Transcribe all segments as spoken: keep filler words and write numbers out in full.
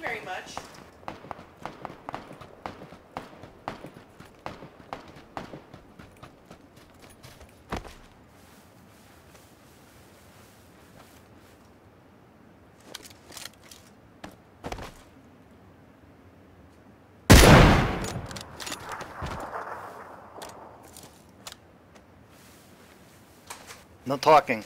very much. No talking.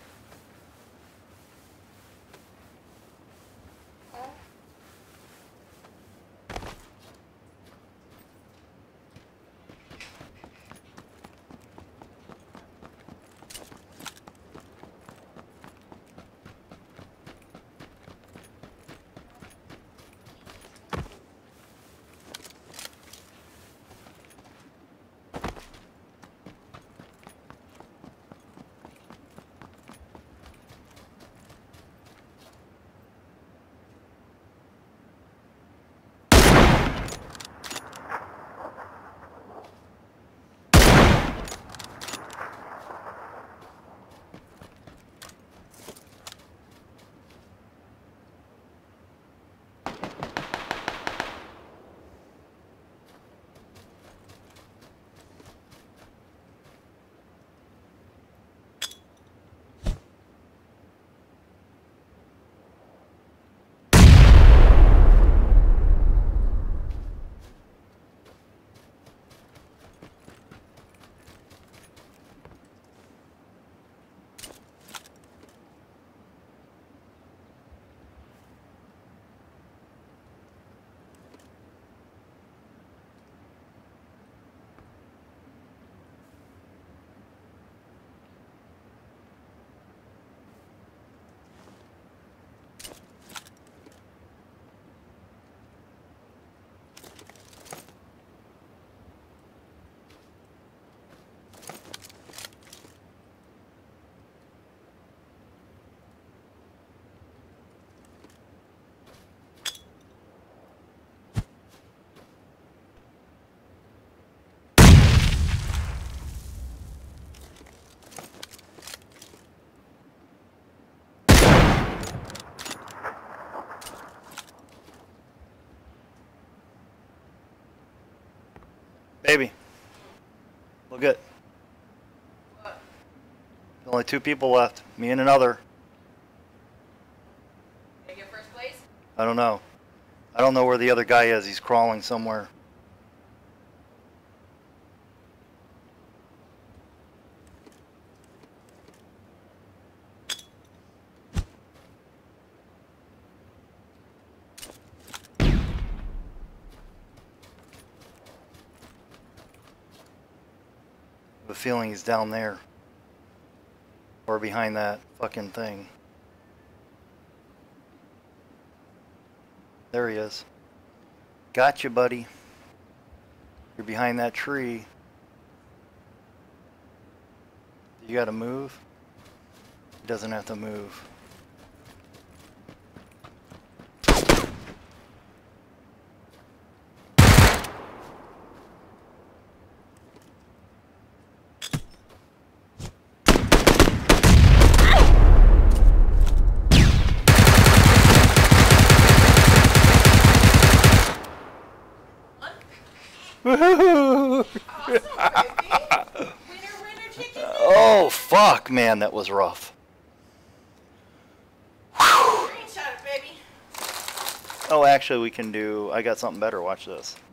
Baby, look at. What? There's only two people left. Me and another. Did I get first place? I don't know. I don't know where the other guy is. He's crawling somewhere. I have a feeling he's down there. Or behind that fucking thing. There he is. Gotcha, buddy. You're behind that tree. You gotta move. He doesn't have to move. Awesome, winner, winner, chicken dinner. Oh fuck, man, that was rough. Screenshot it, baby. Oh, actually, we can do. I got something better. Watch this.